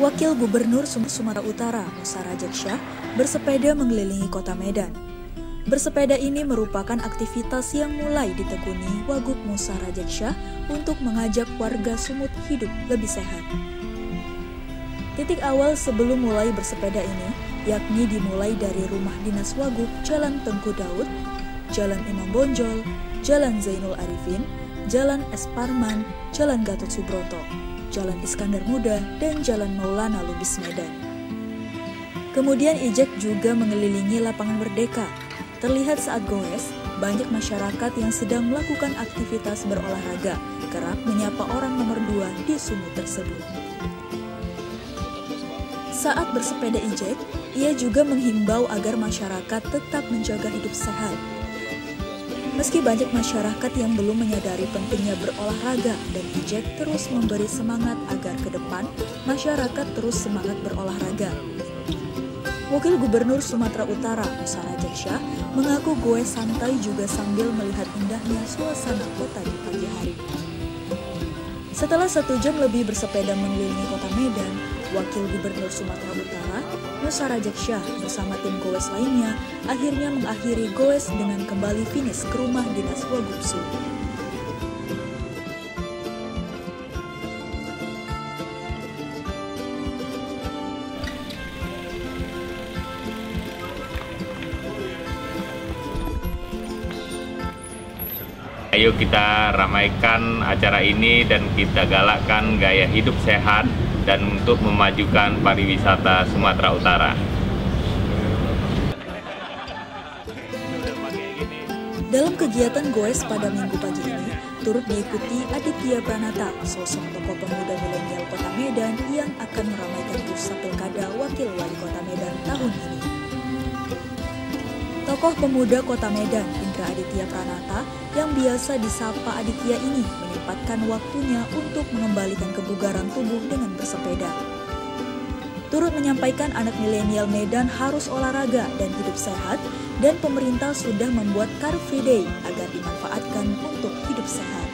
Wakil Gubernur Sumatera Utara, Musa Rajeksyah, bersepeda mengelilingi kota Medan. Bersepeda ini merupakan aktivitas yang mulai ditekuni Wagub Musa Rajeksyah untuk mengajak warga Sumut hidup lebih sehat. Titik awal sebelum mulai bersepeda ini, yakni dimulai dari rumah dinas Wagub Jalan Tengku Daud, Jalan Imam Bonjol, Jalan Zainul Arifin, Jalan Es Parman, Jalan Gatot Subroto, Jalan Iskandar Muda, dan Jalan Maulana Lubis Medan. Kemudian Ijek juga mengelilingi lapangan Merdeka. Terlihat saat goes, banyak masyarakat yang sedang melakukan aktivitas berolahraga, kerap menyapa orang nomor 2 di Sumut tersebut. Saat bersepeda Ijek, ia juga menghimbau agar masyarakat tetap menjaga hidup sehat. Meski banyak masyarakat yang belum menyadari pentingnya berolahraga, dan Ijek terus memberi semangat agar ke depan masyarakat terus semangat berolahraga. Wakil Gubernur Sumatera Utara, Musa Rajeksyah, mengaku goes santai juga sambil melihat indahnya suasana kota di pagi hari. Setelah 1 jam lebih bersepeda mengelilingi kota Medan, Wakil Gubernur Sumatera Utara, Musa Rajeksyah bersama tim goes lainnya akhirnya mengakhiri goes dengan kembali finish ke rumah dinas Wagub Sumut. Ayo kita ramaikan acara ini dan kita galakkan gaya hidup sehat dan untuk memajukan pariwisata Sumatera Utara. Dalam kegiatan goes pada Minggu pagi ini, turut diikuti Aditya Pranata, sosok tokoh pemuda milenial Kota Medan yang akan meramaikan bursa pilkada Wakil Wali Kota Medan tahun ini. Tokoh pemuda Kota Medan, Indra Aditya Pranata, yang biasa disapa Aditya ini menyempatkan waktunya untuk mengembalikan kebugaran tubuh dengan bersepeda. Turut menyampaikan anak milenial Medan harus olahraga dan hidup sehat, dan pemerintah sudah membuat Car Free Day agar dimanfaatkan untuk hidup sehat.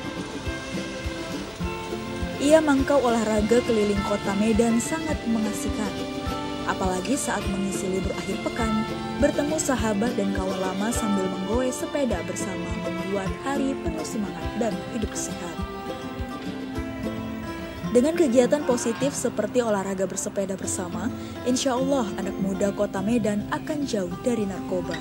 Ia mangkau olahraga keliling kota Medan sangat mengasihkan. Apalagi saat mengisi libur akhir pekan, bertemu sahabat dan kawan lama sambil menggoes sepeda bersama membuat hari penuh semangat dan hidup sehat. Dengan kegiatan positif seperti olahraga bersepeda bersama, insya Allah anak muda kota Medan akan jauh dari narkoba.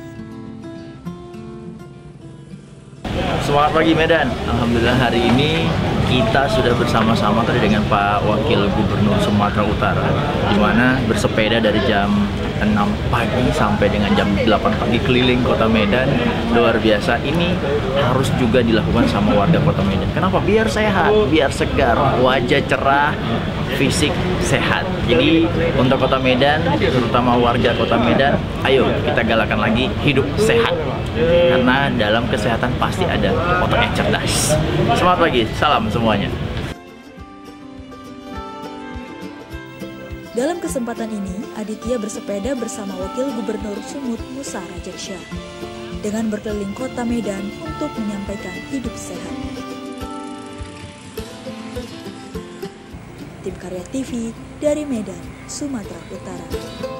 Semangat pagi Medan. Alhamdulillah hari ini kita sudah bersama-sama tadi dengan Pak Wakil Gubernur Sumatera Utara, di mana bersepeda dari jam 6 pagi sampai dengan jam 8 pagi keliling kota Medan. Luar biasa, ini harus juga dilakukan sama warga kota Medan. Kenapa? Biar sehat, biar segar, wajah cerah, fisik sehat. Jadi untuk kota Medan, terutama warga kota Medan, ayo kita galakan lagi hidup sehat. Karena dalam kesehatan pasti ada otak yang cerdas. Semangat pagi, salam semuanya. Dalam kesempatan ini, Aditya bersepeda bersama Wakil Gubernur Sumut Musa Rajeksyah dengan berkeliling kota Medan untuk menyampaikan hidup sehat. Tim Karya TV dari Medan, Sumatera Utara.